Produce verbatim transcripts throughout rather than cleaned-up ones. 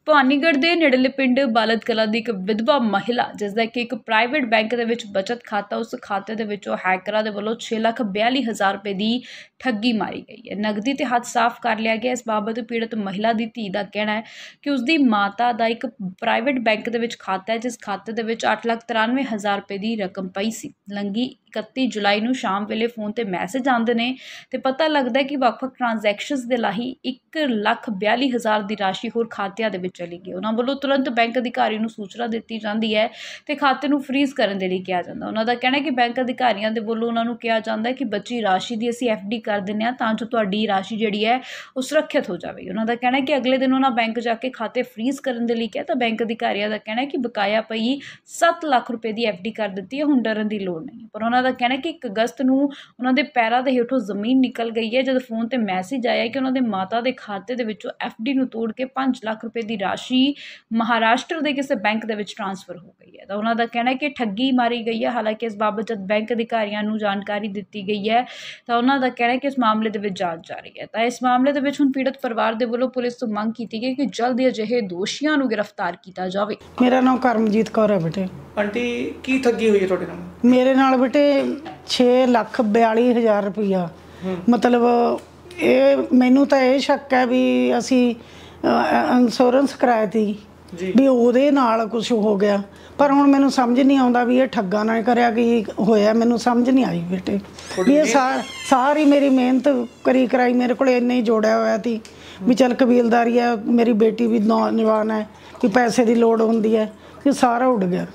ਭਵਾਨੀਗੜ੍ਹ ਦੇ ਨੇੜਲੇ ਪਿੰਡ ਬਾਲਦ ਕਲਾਂ ਦੀ ਇੱਕ ਵਿਧਵਾ ਮਹਿਲਾ ਜਿਸਦਾ ਕਿ ਇੱਕ ਪ੍ਰਾਈਵੇਟ ਬੈਂਕ ਦੇ ਵਿੱਚ ਬਚਤ ਖਾਤਾ, ਉਸ ਖਾਤੇ ਦੇ ਵਿੱਚੋਂ ਹੈਕਰਾਂ ਦੇ ਵੱਲੋਂ ਛੇ ਲੱਖ ਬਿਆਲੀ ਹਜ਼ਾਰ ਰੁਪਏ ਦੀ ਠੱਗੀ ਮਾਰੀ ਗਈ ਹੈ। ਨਗਦੀ ਤੇ ਹੱਥ ਸਾਫ਼ ਕਰ ਲਿਆ ਗਿਆ। ਇਸ ਬਾਬਤ ਪੀੜਤ ਮਹਿਲਾ ਦੀ ਧੀ ਦਾ ਕਹਿਣਾ ਹੈ ਕਿ ਉਸਦੀ ਮਾਤਾ ਦਾ ਇੱਕ ਪ੍ਰਾਈਵੇਟ ਬੈਂਕ ਦੇ ਵਿੱਚ ਖਾਤਾ ਹੈ, ਜਿਸ ਖਾਤੇ ਦੇ ਵਿੱਚ ਅੱਠ ਲੱਖ ਤਰਾਨਵੇਂ ਹਜ਼ਾਰ ਰੁਪਏ ਦੀ ਰਕਮ ਪਈ ਸੀ। ਲੰਘੀ ਇਕੱਤੀ ਜੁਲਾਈ ਨੂੰ ਸ਼ਾਮ ਵੇਲੇ ਫੋਨ ਤੇ ਮੈਸੇਜ ਆਉਂਦੇ ਨੇ ਤੇ ਪਤਾ ਲੱਗਦਾ ਹੈ ਕਿ ਵੱਖ-ਵੱਖ ਟ੍ਰਾਂਜੈਕਸ਼ਨਸ ਦੇ ਲਾਹੀ ਇੱਕ ਲੱਖ ਬਿਆਲੀ ਹਜ਼ਾਰ ਦੀ ਰਾਸ਼ੀ ਹੋਰ ਖਾਤਿਆਂ ਦੇ ਵਿੱਚ ਚਲੀ ਗਈ। ਉਹਨਾਂ ਵੱਲੋਂ ਤੁਰੰਤ ਬੈਂਕ ਅਧਿਕਾਰੀ ਨੂੰ ਸੂਚਨਾ ਦਿੱਤੀ ਜਾਂਦੀ ਹੈ ਤੇ ਖਾਤੇ ਨੂੰ ਫਰੀਜ਼ ਕਰਨ ਦੇ ਲਈ ਕਿਹਾ ਜਾਂਦਾ। ਉਹਨਾਂ ਦਾ ਕਹਿਣਾ ਹੈ ਕਿ ਬੈਂਕ ਅਧਿਕਾਰੀਆਂ ਦੇ ਵੱਲੋਂ ਉਹਨਾਂ ਨੂੰ ਕਿਹਾ ਜਾਂਦਾ ਹੈ ਕਿ ਬਚੀ ਰਾਸ਼ੀ ਦੀ ਅਸੀਂ ਐਫ ਡੀ ਕਰ ਦਿੰਦੇ ਹਾਂ ਤਾਂ ਜੋ ਤੁਹਾਡੀ ਰਾਸ਼ੀ ਜਿਹੜੀ ਹੈ ਉਹ ਸੁਰੱਖਿਅਤ ਹੋ ਜਾਵੇ। ਉਹਨਾਂ ਦਾ ਕਹਿਣਾ ਹੈ ਕਿ ਅਗਲੇ ਦਿਨ ਉਹਨਾਂ ਬੈਂਕ ਜਾ ਕੇ ਖਾਤੇ ਫਰੀਜ਼ ਕਰਨ ਦੇ ਲਈ ਕਿਹਾ ਤਾਂ ਬੈਂਕ ਅਧਿਕਾਰੀਆਂ ਦਾ ਕਹਿਣਾ ਹੈ ਕਿ ਬਕਾਇਆ ਪਈ ਸੱਤ ਲੱਖ ਰੁਪਏ ਦੀ ਐਫ ਡੀ ਕਰ ਦਿੱਤੀ ਹੈ, ਹੁਣ ਡਰਨ ਦੀ ਲੋੜ ਨਹੀਂ। ਪਰ ਉਹਨਾਂ ਦਾ ਕਹਿਣਾ ਹੈ ਕਿ ਇੱਕ ਅਗਸਤ ਨੂੰ ਉਹਨਾਂ ਦੇ ਪੈਰਾਂ ਦੇ ਹੇਠੋਂ ਜ਼ਮੀਨ ਨਿਕਲ ਗਈ ਹੈ ਜਦ ਫੋਨ ਤੇ ਮੈਸੇਜ ਆਇਆ ਕਿ ਉਹਨਾਂ ਦੇ ਮਾਤਾ ਦੇ ਖਾਤੇ ਦੇ ਵਿੱਚੋਂ ਐਫ ਡੀ ਨੂੰ ਤੋੜ ਕੇ ਪੰਜ ਲੱਖ ਰੁਪਏ ਦੀ ਰਾਸ਼ੀ ਮਹਾਰਾਸ਼ਟਰ ਦੇ ਕਿਸੇ ਬੈਂਕ ਦੇ ਵਿੱਚ ਟ੍ਰਾਂਸਫਰ ਹੋ ਗਈ ਹੈ। ਤਾਂ ਉਹਨਾਂ ਦਾ ਕਹਿਣਾ ਹੈ ਕਿ ਠੱਗੀ ਮਾਰੀ ਗਈ ਹੈ। ਹਾਲਾਂਕਿ ਇਸ ਬਾਬਤ ਜਦ ਬੈਂਕ ਅਧਿਕਾਰੀਆਂ ਨੂੰ ਜਾਣਕਾਰੀ ਦਿੱਤੀ ਗਈ ਹੈ ਤਾਂ ਉਹਨਾਂ ਦਾ ਕਹਿਣਾ ਹੈ ਕਿ ਇਸ ਮਾਮਲੇ ਦੇ ਵਿੱਚ ਜਾਂਚ ਜਾਰੀ ਹੈ। ਤਾਂ ਇਸ ਮਾਮਲੇ ਦੇ ਵਿੱਚ ਹੁਣ ਪੀੜਤ ਪਰਿਵਾਰ ਦੇ ਵੱਲੋਂ ਪੁਲਿਸ ਤੋਂ ਮੰਗ ਕੀਤੀ ਗਈ ਕਿ ਜਲਦ ਹੀ ਅਜਿਹੇ ਦੋਸ਼ੀਆਂ ਨੂੰ ਗ੍ਰਿਫਤਾਰ ਕੀਤਾ ਜਾਵੇ। ਮੇਰਾ ਨਾਮ ਕਰਮਜੀਤ ਕੌਰ ਹੈ ਬੇਟੇ। ਆਂਟੀ ਕੀ ਠੱਗੀ ਹੋਈ ਹੈ ਤੁਹਾਡੇ ਨਾਲ? ਮੇਰੇ ਨਾਲ ਬੇਟੇ ਛੇ ਲੱਖ ਬਿਆਲੀ ਹਜ਼ਾਰ ਰੁਪਈਆ, ਮਤਲਬ ਇਹ ਮੈਨੂੰ ਤਾਂ ਇਹ ਸ਼ੱਕ ਹੈ ਵੀ ਅਸੀਂ ਇੰਸ਼ੋਰੈਂਸ ਕਰਾਇਆ ਸੀ ਵੀ ਉਹਦੇ ਨਾਲ ਕੁਝ ਹੋ ਗਿਆ, ਪਰ ਹੁਣ ਮੈਨੂੰ ਸਮਝ ਨਹੀਂ ਆਉਂਦਾ ਵੀ ਇਹ ਠੱਗਾ ਨਾਲ ਕਰਿਆ ਕੀ ਹੋਇਆ। ਮੈਨੂੰ ਸਮਝ ਨਹੀਂ ਆਈ ਬੇਟੇ ਵੀ ਇਹ ਸਾ ਸਾਰੀ ਮੇਰੀ ਮਿਹਨਤ ਕਰੀ ਕਰਾਈ ਮੇਰੇ ਕੋਲ ਇੰਨੇ ਹੀ ਜੋੜਿਆ ਹੋਇਆ ਸੀ ਵੀ ਚੱਲ ਕਬੀਲਦਾਰੀ ਹੈ, ਮੇਰੀ ਬੇਟੀ ਵੀ ਨੌਜਵਾਨ ਹੈ ਕਿ ਪੈਸੇ ਦੀ ਲੋੜ ਹੁੰਦੀ ਹੈ, ਕਿ ਸਾਰਾ ਉੱਡ ਗਿਆ।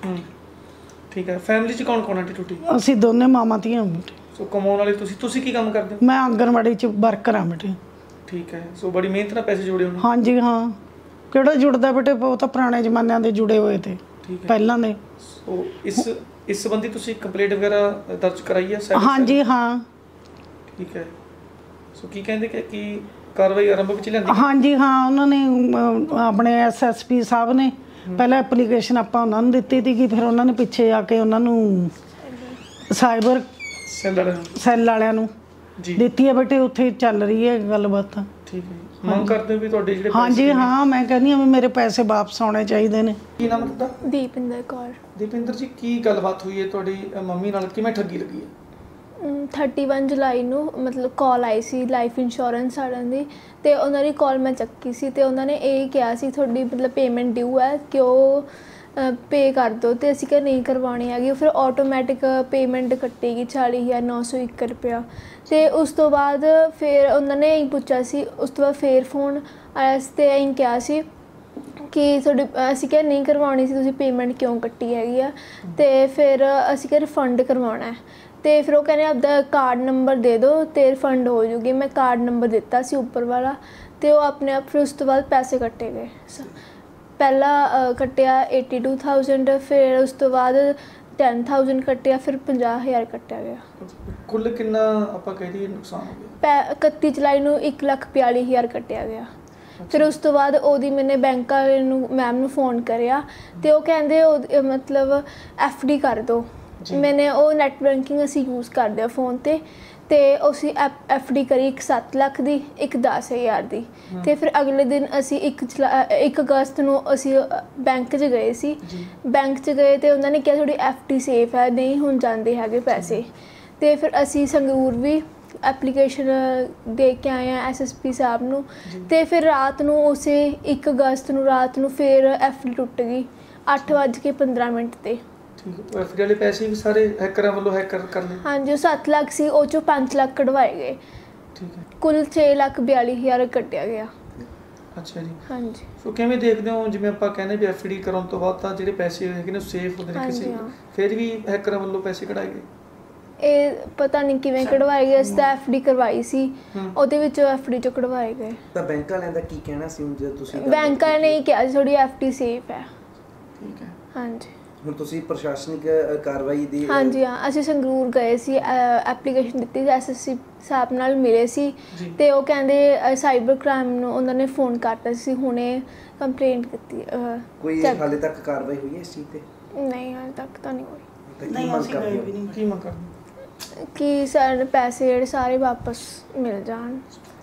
ਠੀਕ ਹੈ। ਫੈਮਿਲੀ 'ਚ ਕੌਣ ਕੌਣ ਆਂਟੀ ਟੁੱਟੀ? ਅਸੀਂ ਦੋਨੇ ਮਾਮਾ ਧੀਆਂ ਬੇਟੇ। ਸੋ ਕਮਾਉਣ ਵਾਲੇ ਤੁਸੀਂ ਤੁਸੀਂ ਕੀ ਕੰਮ ਕਰਦੇ ਹੋ? ਮੈਂ ਆਂਗਣਵਾੜੀ 'ਚ ਵਰਕਰ ਹਾਂ ਬੇਟੇ। ਠੀਕ ਹੈ। ਸੋ ਬੜੀ ਮਿਹਨਤ ਨਾਲ ਪੈਸੇ ਜੋੜੇ ਹੋਣੇ? ਹਾਂਜੀ ਹਾਂ। ਕਿਹੜਾ ਜੁੜਦਾ ਬੇਟੇ, ਉਹ ਤਾਂ ਪੁਰਾਣੇ ਜ਼ਮਾਨਿਆਂ ਦੇ ਜੁੜੇ ਹੋਏ ਤੇ ਪਹਿਲਾਂ ਦੇ। ਸੋ ਇਸ ਇਸ ਸੰਬੰਧੀ ਤੁਸੀਂ ਕੰਪਲੇਂਟ ਵਗੈਰਾ ਦਰਜ ਕਰਾਈ ਹੈ? ਹਾਂਜੀ ਹਾਂ। ਠੀਕ ਹੈ। ਸੋ ਕੀ ਕਹਿੰਦੇ ਕਿ ਕੀ ਕਾਰਵਾਈ ਆਰੰਭ ਵਿੱਚ ਲੈਂਦੀ? ਹਾਂਜੀ ਹਾਂ, ਉਹਨਾਂ ਨੇ ਆਪਣੇ ਐਸ ਐਸ ਪੀ ਸਾਹਿਬ ਨੇ ਪਹਿਲਾਂ ਐਪਲੀਕੇਸ਼ਨ ਆਪਾਂ ਉਹਨਾਂ ਨੂੰ ਦਿੱਤੀ ਸੀਗੀ, ਫਿਰ ਉਹਨਾਂ ਨੇ ਪਿੱਛੇ ਆ ਕੇ ਉਹਨਾਂ ਨੂੰ ਸਾਈਬਰ ਸੈੱਲ ਵਾਲਿਆਂ ਨੂੰ ਸੈੱਲ ਵਾਲਿਆਂ ਨੂੰ ਦਿੱਤੀ ਹੈ ਬੇਟੇ। ਉੱਥੇ ਚੱਲ ਰਹੀ ਹੈ ਗੱਲਬਾਤ। ਠੀਕ ਹੈ। ਮੰਗ ਕਰਦੇ ਵੀ ਤੁਹਾਡੇ ਜਿਹੜੇ? ਹਾਂਜੀ ਹਾਂ, ਮੈਂ ਕਹਿੰਦੀ ਹਾਂ ਵੀ ਮੇਰੇ ਪੈਸੇ ਵਾਪਸ ਆਉਣੇ ਚਾਹੀਦੇ ਨੇ। ਕੀ ਨਾਮ ਹੈ ਤੁਹਾਡਾ? ਦੀਪਿੰਦਰ ਕੌਰ। ਦੀਪਿੰਦਰ ਜੀ, ਕੀ ਗੱਲਬਾਤ ਹੋਈ ਹੈ ਤੁਹਾਡੀ ਮੰਮੀ ਨਾਲ, ਕਿਵੇਂ ਠੱਗੀ ਲੱਗੀ ਹੈ? ਥਰਟੀ ਵਨ ਜੁਲਾਈ ਨੂੰ ਮਤਲਬ ਕਾਲ ਆਈ ਸੀ ਲਾਈਫ ਇੰਸ਼ੋਰੈਂਸ ਵਾਲਿਆਂ ਦੀ, ਅਤੇ ਉਹਨਾਂ ਦੀ ਕਾਲ ਮੈਂ ਚੱਕੀ ਸੀ ਅਤੇ ਉਹਨਾਂ ਨੇ ਇਹ ਕਿਹਾ ਸੀ ਤੁਹਾਡੀ ਮਤਲਬ ਪੇਮੈਂਟ ਡਿਊ ਹੈ ਕਿ ਉਹ ਪੇ ਕਰ ਦਿਓ, ਅਤੇ ਅਸੀਂ ਕਿਹਾ ਨਹੀਂ ਕਰਵਾਉਣੀ ਹੈਗੀ। ਫਿਰ ਆਟੋਮੈਟਿਕ ਪੇਮੈਂਟ ਕੱਟੇਗੀ ਚਾਲੀ ਹਜ਼ਾਰ ਨੌ ਸੌ ਇੱਕ ਰੁਪਇਆ। ਅਤੇ ਉਸ ਤੋਂ ਬਾਅਦ ਫਿਰ ਉਹਨਾਂ ਨੇ ਇਹੀ ਪੁੱਛਿਆ ਸੀ, ਉਸ ਤੋਂ ਬਾਅਦ ਫਿਰ ਫੋਨ ਆਇਆ ਸੀ ਅਤੇ ਇਹੀ ਕਿਹਾ ਸੀ ਕਿ ਤੁਹਾਡੀ, ਅਸੀਂ ਕਿਹਾ ਨਹੀਂ ਕਰਵਾਉਣੀ ਸੀ, ਤੁਸੀਂ ਪੇਮੈਂਟ ਕਿਉਂ ਕੱਟੀ ਹੈਗੀ ਆ। ਅਤੇ ਫਿਰ ਅਸੀਂ ਕਿਹਾ ਰਿਫੰਡ ਕਰਵਾਉਣਾ ਹੈ, ਅਤੇ ਫਿਰ ਉਹ ਕਹਿੰਦੇ ਆਪਦਾ ਕਾਰਡ ਨੰਬਰ ਦੇ ਦਿਓ ਅਤੇ ਰਿਫੰਡ ਹੋ ਜੂਗੀ। ਮੈਂ ਕਾਰਡ ਨੰਬਰ ਦਿੱਤਾ ਸੀ ਉੱਪਰ ਵਾਲਾ, ਅਤੇ ਉਹ ਆਪਣੇ ਆਪ ਫਿਰ ਉਸ ਤੋਂ ਬਾਅਦ ਪੈਸੇ ਕੱਟੇ ਗਏ। ਪਹਿਲਾਂ ਕੱਟਿਆ ਏਟੀ ਟੂ ਥਾਊਜੈਂਡ, ਫਿਰ ਉਸ ਤੋਂ ਬਾਅਦ ਟੈਨ ਥਾਊਜੈਂਡ ਕੱਟਿਆ, ਫਿਰ ਪੰਜਾਹ ਹਜ਼ਾਰ ਕੱਟਿਆ ਗਿਆ। ਕੁੱਲ ਕਿੰਨਾ ਆਪਾਂ ਕਹਿ ਦਈਏ ਨੁਕਸਾਨ ਹੋ ਗਿਆ? ਪੈ ਇਕੱਤੀ ਜੁਲਾਈ ਨੂੰ ਇੱਕ ਲੱਖ ਬਿਆਲੀ ਹਜ਼ਾਰ ਕੱਟਿਆ ਗਿਆ। ਫਿਰ ਉਸ ਤੋਂ ਬਾਅਦ ਉਹਦੀ ਮੈਨੇ ਬੈਂਕ ਵਾਲੇ ਨੂੰ ਮੈਮ ਨੂੰ ਫ਼ੋਨ ਕਰਿਆ ਅਤੇ ਉਹ ਕਹਿੰਦੇ ਉਹ ਮਤਲਬ ਐਫ ਡੀ ਕਰ ਦਿਓ। ਮੈਨੇ ਉਹ ਨੈੱਟ ਬੈਂਕਿੰਗ ਅਸੀਂ ਯੂਜ਼ ਕਰਦੇ ਹਾਂ ਫ਼ੋਨ 'ਤੇ, ਅਤੇ ਅਸੀਂ ਐਫ ਐਫ ਡੀ ਕਰੀ ਇੱਕ ਸੱਤ ਲੱਖ ਦੀ, ਇੱਕ ਦਸ ਹਜ਼ਾਰ ਦੀ। ਅਤੇ ਫਿਰ ਅਗਲੇ ਦਿਨ ਅਸੀਂ ਇੱਕ ਜੁਲਾ ਇੱਕ ਅਗਸਤ ਨੂੰ ਅਸੀਂ ਬੈਂਕ 'ਚ ਗਏ ਸੀ। ਬੈਂਕ 'ਚ ਗਏ ਅਤੇ ਉਹਨਾਂ ਨੇ ਕਿਹਾ ਤੁਹਾਡੀ ਐਫ ਡੀ ਸੇਫ ਹੈ, ਨਹੀਂ ਹੁਣ ਜਾਂਦੇ ਹੈਗੇ ਪੈਸੇ। ਅਤੇ ਫਿਰ ਅਸੀਂ ਸੰਗਰੂਰ ਵੀ ਐਪਲੀਕੇਸ਼ਨ ਦੇ ਕੇ ਆਏ ਹਾਂ ਐਸ ਐਸ ਪੀ ਸਾਹਿਬ ਨੂੰ, ਅਤੇ ਫਿਰ ਰਾਤ ਨੂੰ ਉਸੇ ਇੱਕ ਅਗਸਤ ਨੂੰ ਰਾਤ ਨੂੰ ਫਿਰ ਐਫ ਡੀ ਟੁੱਟ ਗਈ ਅੱਠ ਵੱਜ ਕੇ ਪੰਦਰਾਂ ਮਿੰਟ 'ਤੇ। ਐਫ ਡੀ ਵਾਲੇ ਪੈਸੇ ਵੀ ਸਾਰੇ ਹੈਕਰਾਂ ਵੱਲੋਂ ਹੈਕਰ ਕਰ ਲਏ? ਹਾਂਜੀ, ਉਹ ਸੱਤ ਲੱਖ ਸੀ, ਉਹ 'ਚੋਂ ਪੰਜ ਲੱਖ ਕਢਵਾਏ ਗਏ। ਠੀਕ ਹੈ। ਕੁੱਲ ਛੇ ਲੱਖ ਬਿਆਲੀ ਹਜ਼ਾਰ ਕੱਟਿਆ ਗਿਆ। ਅੱਛਾ ਜੀ। ਹਾਂਜੀ। ਸੋ ਕਿਵੇਂ ਦੇਖਦੇ ਹੋ, ਜਿਵੇਂ ਆਪਾਂ ਕਹਿੰਦੇ ਵੀ ਐਫ ਡੀ ਕਰਾਉਣ ਤੋਂ ਬਾਅਦ ਤਾਂ ਜਿਹੜੇ ਪੈਸੇ ਹੈਗੇ ਨੇ ਸੇਫ ਹੁੰਦੇ ਨੇ, ਕਿਸੇ ਫਿਰ ਵੀ ਹੈਕਰਾਂ ਵੱਲੋਂ ਪੈਸੇ ਕਢਾਏ ਗਏ? ਇਹ ਪਤਾ ਨਹੀਂ ਕਿਵੇਂ ਕਢਵਾਏ ਗਏ। ਅਸੀਂ ਤਾਂ ਐਫ ਡੀ ਕਰਵਾਈ ਸੀ, ਉਹਦੇ ਵਿੱਚੋਂ ਐਫ ਡੀ 'ਚੋਂ ਕਢਵਾਏ ਗਏ। ਤਾਂ ਬੈਂਕ ਵਾਲਿਆਂ ਦਾ ਕੀ ਕਹਿਣਾ ਸੀ ਜਦੋਂ ਤੁਸੀਂ? ਬੈਂਕ ਵਾਲਿਆਂ ਨੇ ਇਹ ਕਿਹਾ ਸੀ ਤੁਹਾਡੀ ਐਫ ਡੀ ਸੇਫ ਹੈ। ਠੀਕ ਹੈ। ਹਾਂਜੀ। ਹੁਣ ਤੁਸੀਂ ਪ੍ਰਸ਼ਾਸਨਿਕ ਕਾਰਵਾਈ ਦੀ? ਹਾਂਜੀ ਹਾਂ, ਅਸੀਂ ਸੰਗਰੂਰ ਗਏ ਸੀ, ਐਪਲੀਕੇਸ਼ਨ ਦਿੱਤੀ ਸੀ, ਐਸ ਐਸ ਸੀ ਸਾਹਿਬ ਨਾਲ ਮਿਲੇ ਸੀ, ਅਤੇ ਉਹ ਕਹਿੰਦੇ ਸਾਈਬਰ ਕ੍ਰਾਈਮ ਨੂੰ ਉਹਨਾਂ ਨੇ ਫ਼ੋਨ ਕਰਤਾ ਸੀ, ਹੁਣੇ ਕੰਪਲੇਂਟ ਕੀਤੀ। ਕੋਈ ਹਾਲੇ ਤੱਕ ਕਾਰਵਾਈ ਹੋਈ ਹੈ ਇਸ ਚੀਜ਼ 'ਤੇ? ਨਹੀਂ, ਹਾਲੇ ਤੱਕ ਤਾਂ ਨਹੀਂ ਹੋਈ। ਨਹੀਂ, ਅਸੀਂ ਗਏ ਵੀ ਨਹੀਂ। ਕੀ ਮੰਗ ਕਰਦੇ? ਕਿ ਸਾਡੇ ਪੈਸੇ ਜਿਹੜੇ ਸਾਰੇ ਵਾਪਸ ਮਿਲ ਜਾਣ।